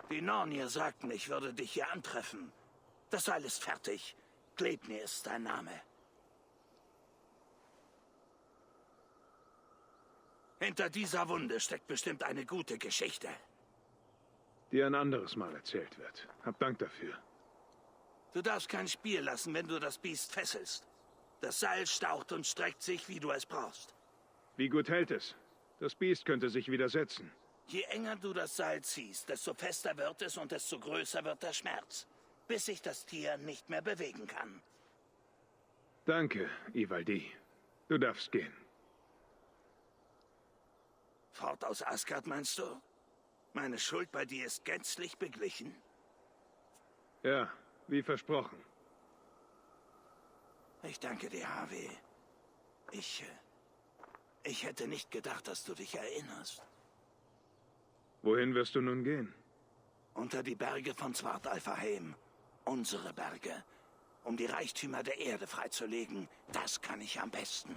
Die Nornier sagten, ich würde dich hier antreffen. Das Seil ist fertig. Gleipnir ist dein Name. Hinter dieser Wunde steckt bestimmt eine gute Geschichte. Die ein anderes Mal erzählt wird. Hab Dank dafür. Du darfst kein Spiel lassen, wenn du das Biest fesselst. Das Seil staucht und streckt sich, wie du es brauchst. Wie gut hält es? Das Biest könnte sich widersetzen. Je enger du das Seil ziehst, desto fester wird es und desto größer wird der Schmerz, bis sich das Tier nicht mehr bewegen kann. Danke, Ivaldi. Du darfst gehen. Fort aus Asgard, meinst du? Meine Schuld bei dir ist gänzlich beglichen? Ja, wie versprochen. Ich danke dir, Harvey. Ich hätte nicht gedacht, dass du dich erinnerst. Wohin wirst du nun gehen? Unter die Berge von Svartalfheim. Unsere Berge. Um die Reichtümer der Erde freizulegen. Das kann ich am besten.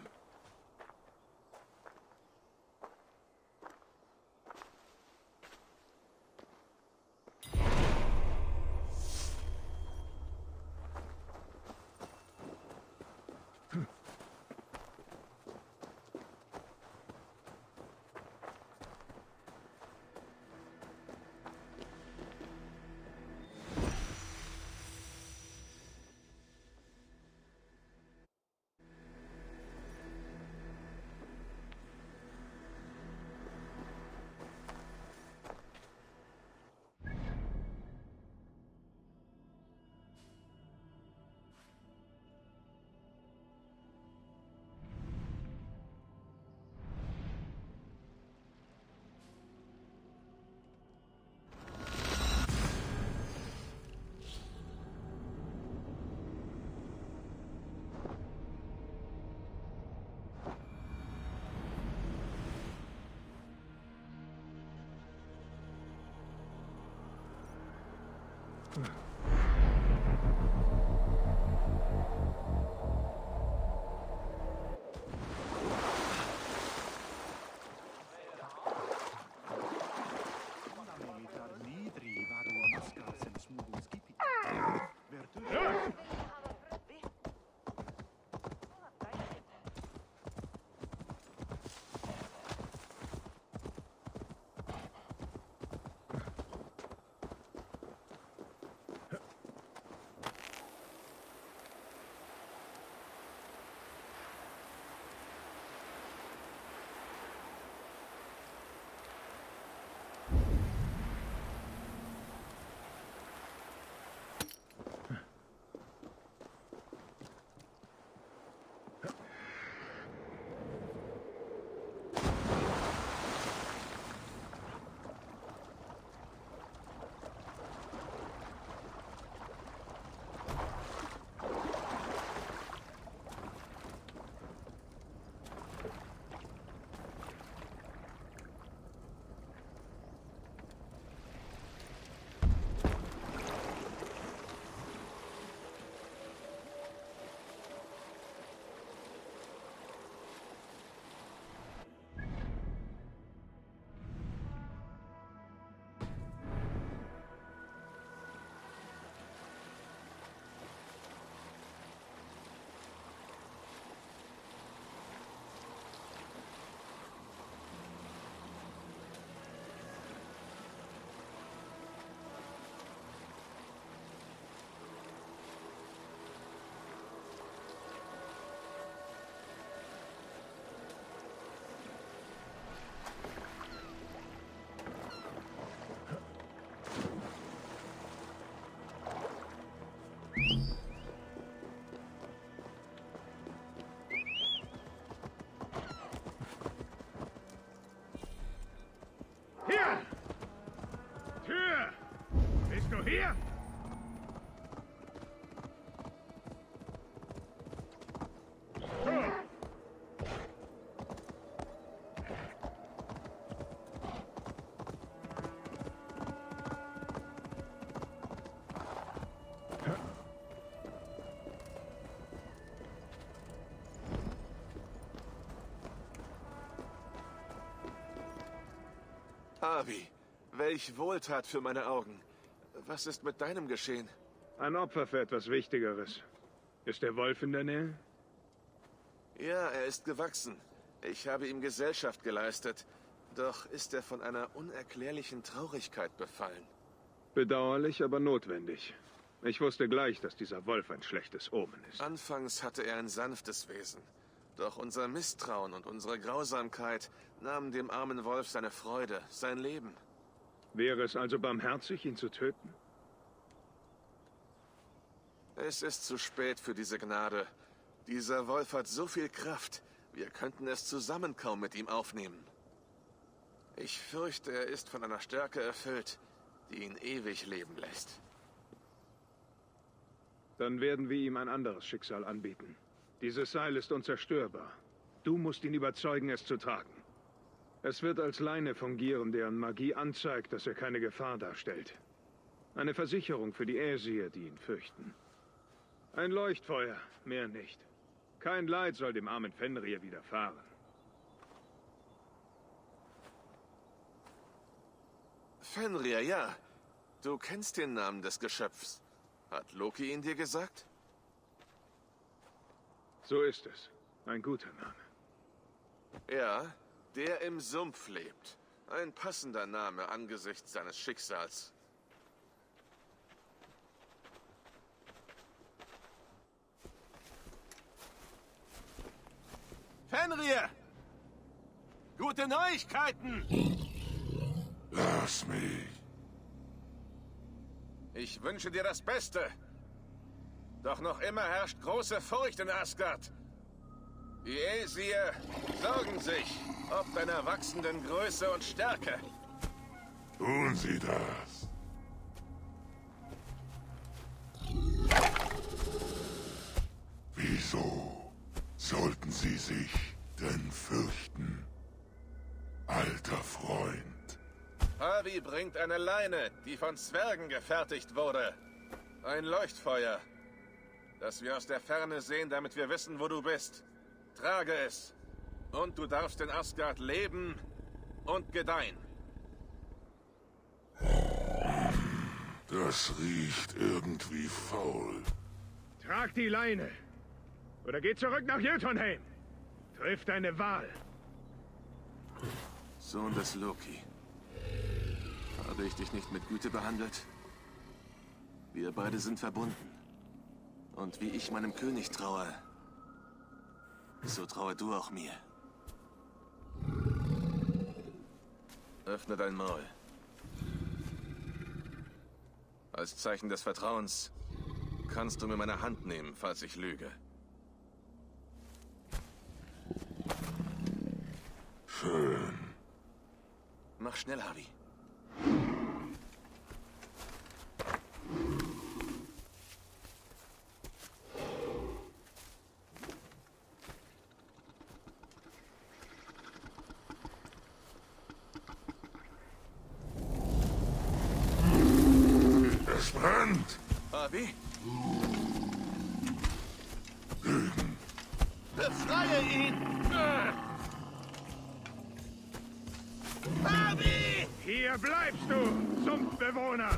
Hier! Harvey, welch Wohltat für meine Augen. Was ist mit deinem geschehen? Ein Opfer für etwas Wichtigeres. Ist der Wolf in der Nähe? Ja, er ist gewachsen. Ich habe ihm Gesellschaft geleistet. Doch ist er von einer unerklärlichen Traurigkeit befallen. Bedauerlich, aber notwendig. Ich wusste gleich, dass dieser Wolf ein schlechtes Omen ist. Anfangs hatte er ein sanftes Wesen. Doch unser Misstrauen und unsere Grausamkeit nahmen dem armen Wolf seine Freude, sein Leben. Wäre es also barmherzig, ihn zu töten? Es ist zu spät für diese Gnade. Dieser Wolf hat so viel Kraft, wir könnten es zusammen kaum mit ihm aufnehmen. Ich fürchte, er ist von einer Stärke erfüllt, die ihn ewig leben lässt. Dann werden wir ihm ein anderes Schicksal anbieten. Dieses Seil ist unzerstörbar. Du musst ihn überzeugen, es zu tragen. Es wird als Leine fungieren, deren Magie anzeigt, dass er keine Gefahr darstellt. Eine Versicherung für die Äsir, die ihn fürchten. Ein Leuchtfeuer, mehr nicht. Kein Leid soll dem armen Fenrir widerfahren. Fenrir, ja. Du kennst den Namen des Geschöpfs. Hat Loki ihn dir gesagt? So ist es. Ein guter Name. Ja, der im Sumpf lebt. Ein passender Name angesichts seines Schicksals. Fenrir! Gute Neuigkeiten! Lass mich. Ich wünsche dir das Beste. Doch noch immer herrscht große Furcht in Asgard. Die Äsir sorgen sich ob deiner wachsenden Größe und Stärke. Tun Sie das. Wieso sollten Sie sich denn fürchten, alter Freund? Havi bringt eine Leine, die von Zwergen gefertigt wurde. Ein Leuchtfeuer, das wir aus der Ferne sehen, damit wir wissen, wo du bist. Trage es. Und du darfst in Asgard leben und gedeihen. Das riecht irgendwie faul. Trag die Leine. Oder geh zurück nach Jotunheim. Triff deine Wahl. Sohn des Loki. Habe ich dich nicht mit Güte behandelt? Wir beide sind verbunden. Und wie ich meinem König traue, so traue du auch mir. Öffne dein Maul. Als Zeichen des Vertrauens kannst du mir meine Hand nehmen, falls ich lüge. Schön. Mach schnell, Havi. Es brennt. Havi? Lügen. Befreie ihn! Havi! Hier bleibst du, Sumpfbewohner!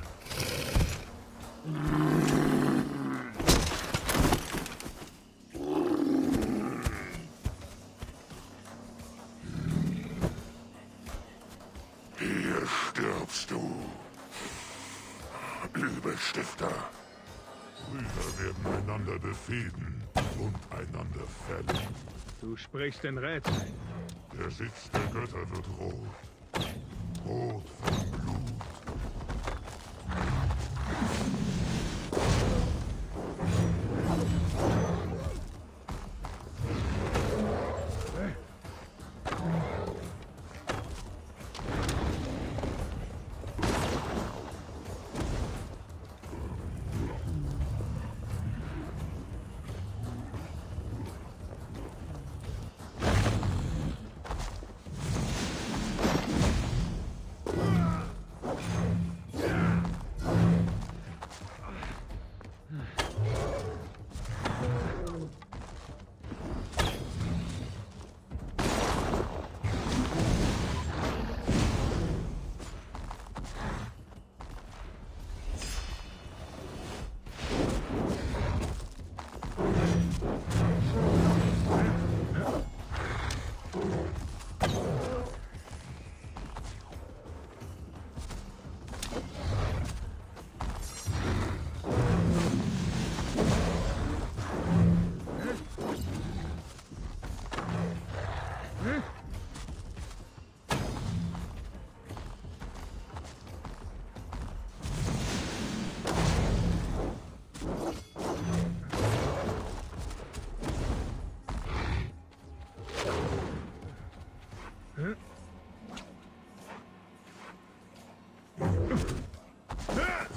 Hier stirbst du. Übelstifter. Brüder werden einander befehden und einander fällen. Du sprichst in Rätseln. Der Sitz der Götter wird rot. Rot von Blut.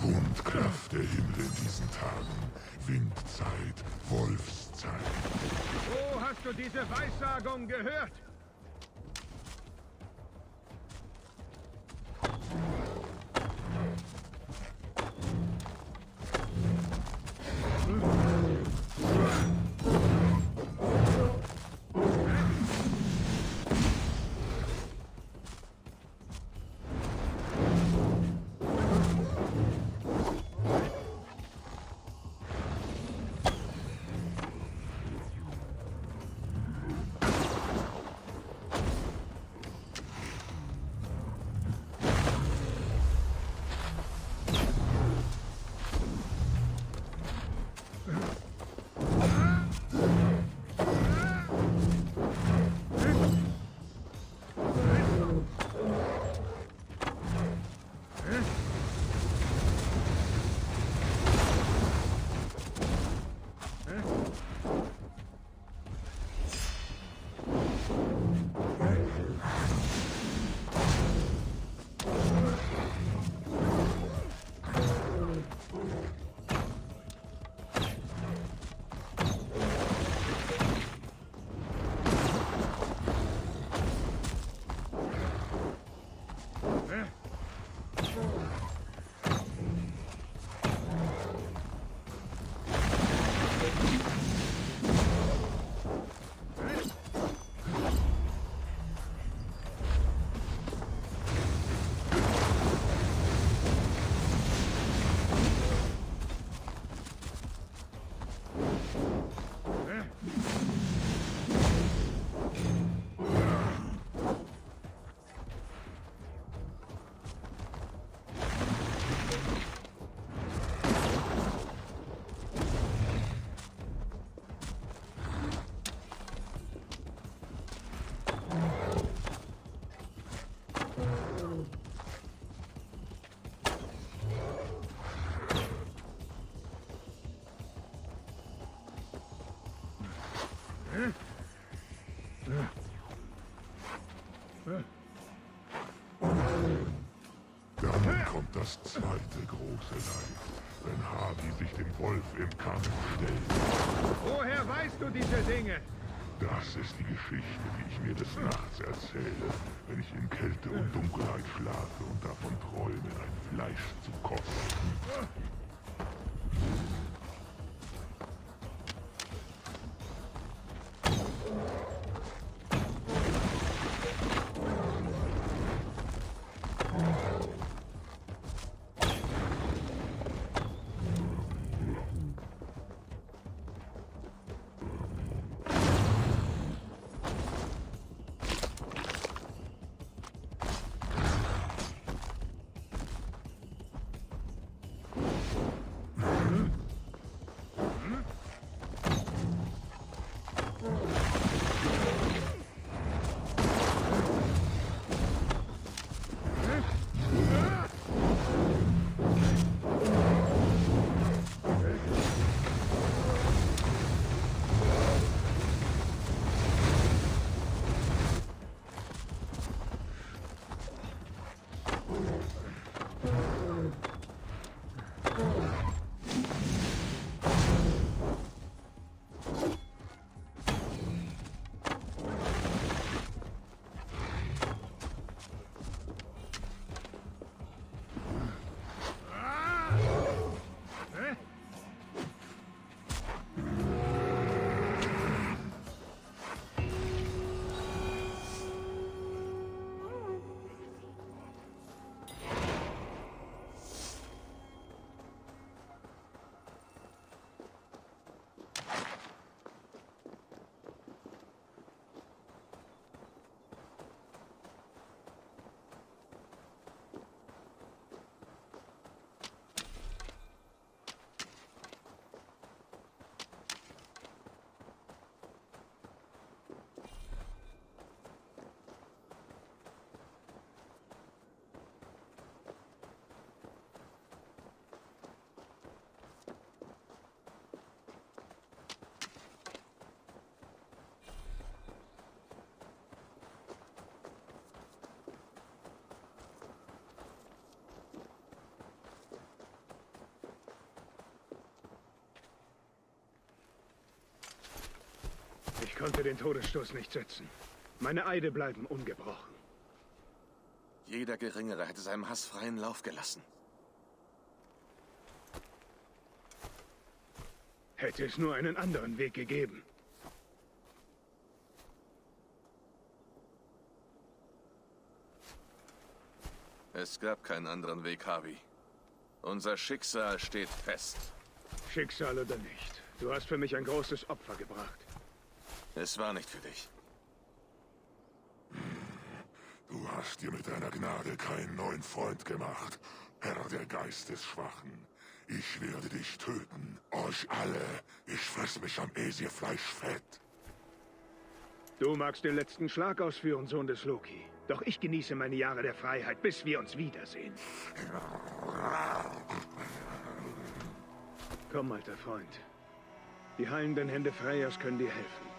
Bunt klafft der Himmel in diesen Tagen. Windzeit, Wolfszeit. Wo hast du diese Weissagung gehört? Dann kommt das zweite große Leid, wenn Hardy sich dem Wolf im Kampf stellt. Woher weißt du diese Dinge? Das ist die Geschichte, die ich mir des Nachts erzähle, wenn ich in Kälte und Dunkelheit schlafe und davon träume, ein Fleisch zu kosten. konnte den Todesstoß nicht setzen. Meine Eide bleiben ungebrochen. Jeder Geringere hätte seinem Hass freien Lauf gelassen. Hätte es nur einen anderen Weg gegeben. Es gab keinen anderen Weg, Harvey. Unser Schicksal steht fest. Schicksal oder nicht. Du hast für mich ein großes Opfer gebracht. Es war nicht für dich. Du hast dir mit deiner Gnade keinen neuen Freund gemacht, Herr der Geistesschwachen. Ich werde dich töten. Euch alle. Ich fress mich am Äsirfleisch fett. Du magst den letzten Schlag ausführen, Sohn des Loki. Doch ich genieße meine Jahre der Freiheit, bis wir uns wiedersehen. Komm, alter Freund. Die heilenden Hände Freyas können dir helfen.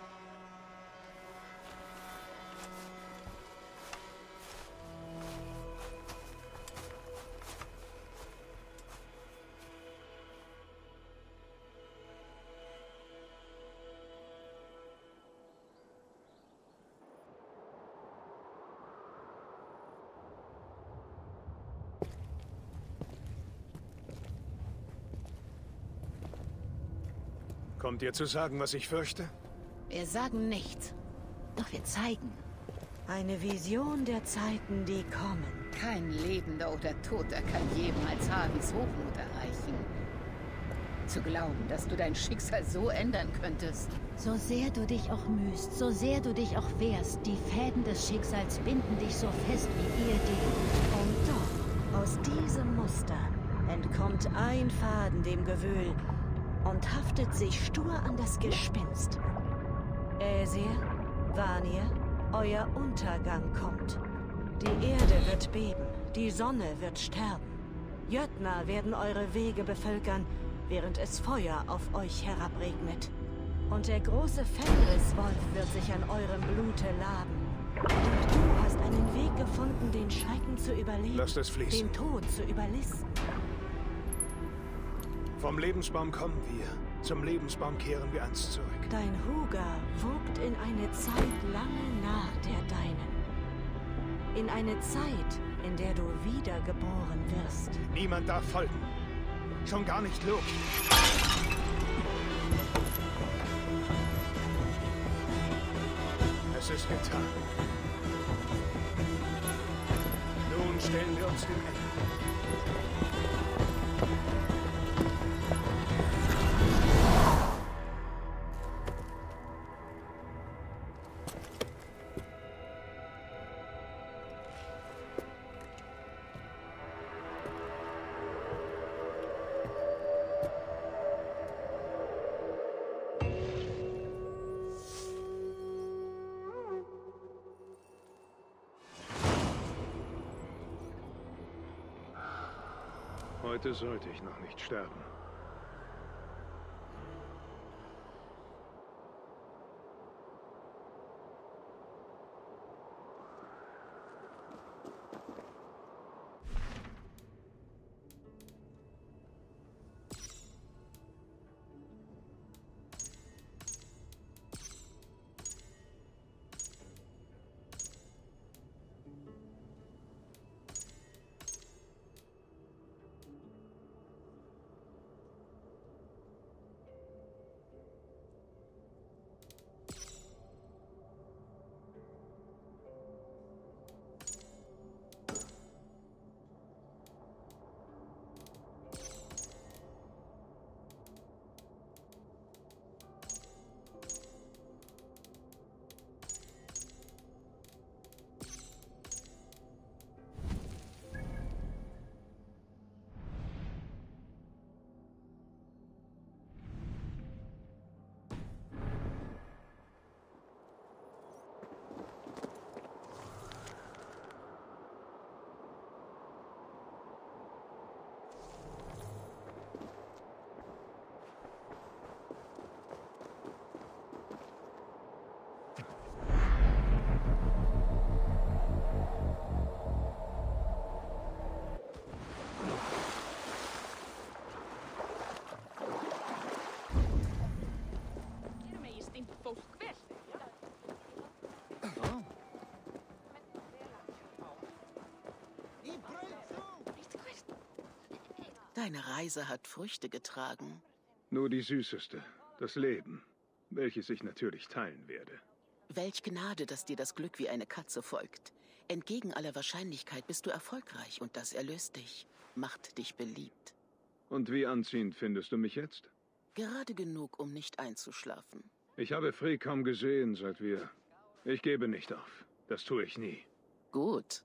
Kommt ihr zu sagen, was ich fürchte? Wir sagen nichts. Doch wir zeigen. Eine Vision der Zeiten, die kommen. Kein Lebender oder Toter kann jemals Harveys Hochmut erreichen. Zu glauben, dass du dein Schicksal so ändern könntest. So sehr du dich auch mühst, so sehr du dich auch wehrst, die Fäden des Schicksals binden dich so fest wie ehedem. Und doch, aus diesem Muster entkommt ein Faden dem Gewühl und haftet sich stur an das Gespinst. Äsir, Vanir, euer Untergang kommt. Die Erde wird beben, die Sonne wird sterben. Jötnar werden eure Wege bevölkern, während es Feuer auf euch herabregnet. Und der große Fenriswolf wird sich an eurem Blute laben. Doch du hast einen Weg gefunden, den Schrecken zu überleben. Lasst es fließen. Den Tod zu überlisten. Vom Lebensbaum kommen wir. Zum Lebensbaum kehren wir einst zurück. Dein Huga wogt in eine Zeit lange nach der deinen. In eine Zeit, in der du wiedergeboren wirst. Niemand darf folgen. Schon gar nicht Loki. Es ist getan. Nun stellen wir uns dem Ende. Heute sollte ich noch nicht sterben. Deine Reise hat Früchte getragen. Nur die süßeste, das Leben, welches ich natürlich teilen werde. Welch Gnade, dass dir das Glück wie eine Katze folgt. Entgegen aller Wahrscheinlichkeit bist du erfolgreich und das erlöst dich, macht dich beliebt. Und wie anziehend findest du mich jetzt? Gerade genug, um nicht einzuschlafen. Ich habe Free kaum gesehen, seit wir... Ich gebe nicht auf. Das tue ich nie. Gut.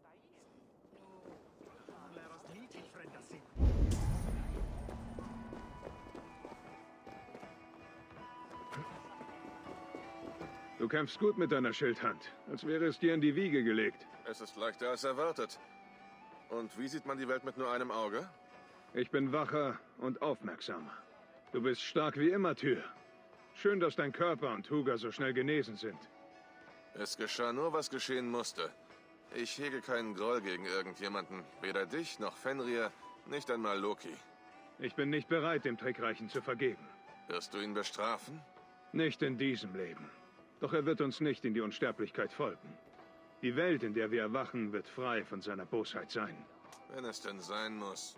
Du kämpfst gut mit deiner Schildhand, als wäre es dir in die Wiege gelegt. Es ist leichter als erwartet. Und wie sieht man die Welt mit nur einem Auge? Ich bin wacher und aufmerksamer. Du bist stark wie immer, Tyr. Schön, dass dein Körper und Huga so schnell genesen sind. Es geschah nur, was geschehen musste. Ich hege keinen Groll gegen irgendjemanden. Weder dich noch Fenrir, nicht einmal Loki. Ich bin nicht bereit, dem Trickreichen zu vergeben. Wirst du ihn bestrafen? Nicht in diesem Leben. Doch er wird uns nicht in die Unsterblichkeit folgen. Die Welt, in der wir erwachen, wird frei von seiner Bosheit sein. Wenn es denn sein muss.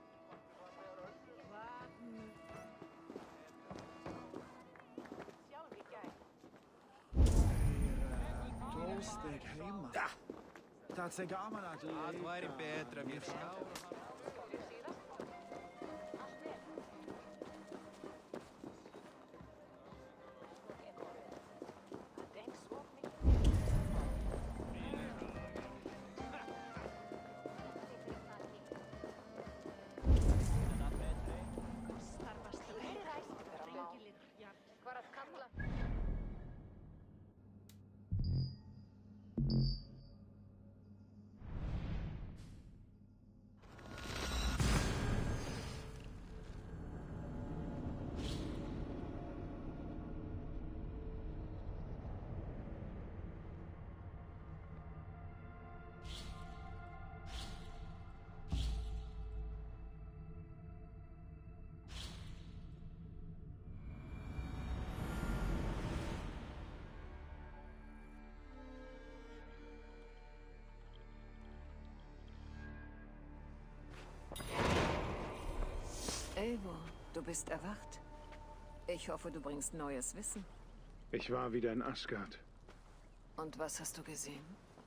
Eivor, du bist erwacht. Ich hoffe, du bringst neues Wissen. Ich war wieder in Asgard. Und was hast du gesehen?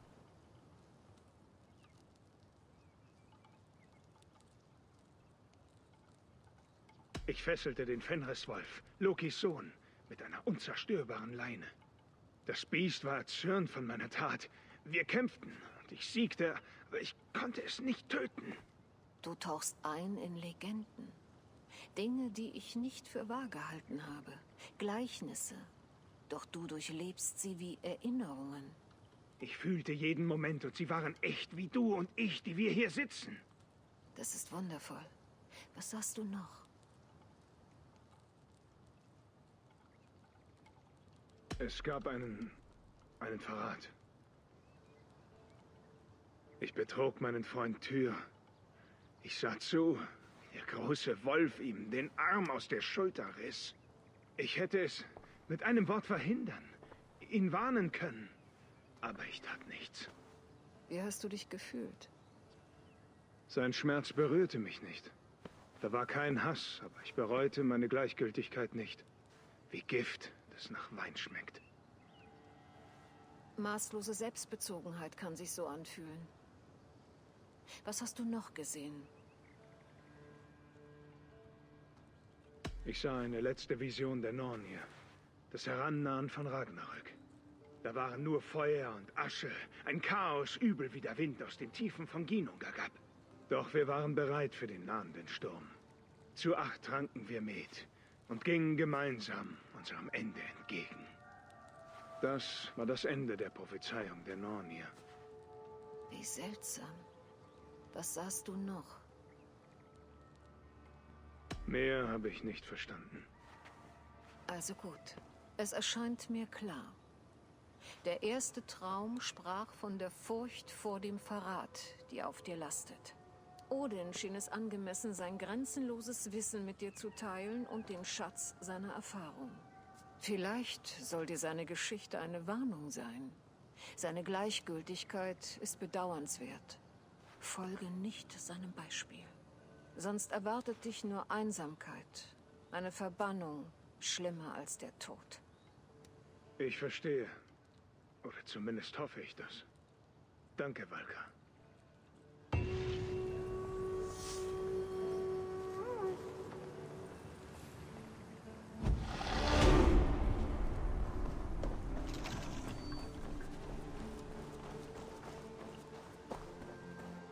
Ich fesselte den Fenriswolf, Lokis Sohn, mit einer unzerstörbaren Leine. Das Biest war erzürnt von meiner Tat. Wir kämpften und ich siegte, aber ich konnte es nicht töten. Du tauchst ein in Legenden. Dinge, die ich nicht für wahr gehalten habe. Gleichnisse. Doch du durchlebst sie wie Erinnerungen. Ich fühlte jeden Moment und sie waren echt wie du und ich, die wir hier sitzen. Das ist wundervoll. Was sagst du noch? Es gab einen Verrat. Ich betrog meinen Freund Tyr. Ich sah zu, wie der große Wolf ihm den Arm aus der Schulter riss. Ich hätte es mit einem Wort verhindern, ihn warnen können. Aber ich tat nichts. Wie hast du dich gefühlt? Sein Schmerz berührte mich nicht. Da war kein Hass, aber ich bereute meine Gleichgültigkeit nicht. Wie Gift, das nach Wein schmeckt. Maßlose Selbstbezogenheit kann sich so anfühlen. Was hast du noch gesehen? Ich sah eine letzte Vision der Nornir. Das Herannahen von Ragnarök. Da waren nur Feuer und Asche, ein Chaos, übel wie der Wind aus den Tiefen von Ginnungagap. Doch wir waren bereit für den nahenden Sturm. Zu 8 tranken wir Met und gingen gemeinsam unserem Ende entgegen. Das war das Ende der Prophezeiung der Nornir. Wie seltsam. Was sahst du noch? Mehr habe ich nicht verstanden. Also gut. Es erscheint mir klar. Der erste Traum sprach von der Furcht vor dem Verrat, die auf dir lastet. Odin schien es angemessen, sein grenzenloses Wissen mit dir zu teilen und den Schatz seiner Erfahrung. Vielleicht soll dir seine Geschichte eine Warnung sein. Seine Gleichgültigkeit ist bedauernswert. Folge nicht seinem Beispiel. Sonst erwartet dich nur Einsamkeit. Eine Verbannung, schlimmer als der Tod. Ich verstehe. Oder zumindest hoffe ich das. Danke, Valka.